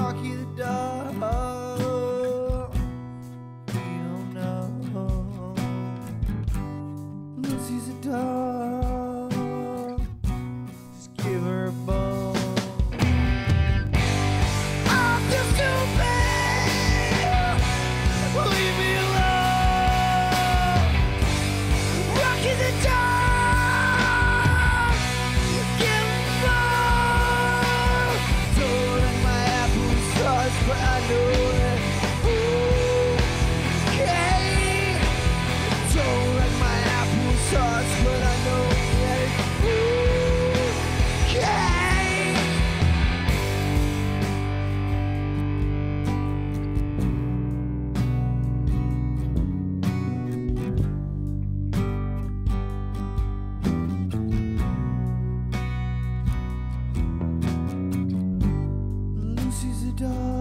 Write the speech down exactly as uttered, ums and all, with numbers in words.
Rocky the dog. You don't know. Lucy's a dog. Just give her a bone. I'm too stupid. Leave me alone. Rocky's a dog. Give him a bone. Don't like my applesauce, but I know it. Ooh, okay. Don't like my applesauce, but I know that it's okay. Lucy's a dog.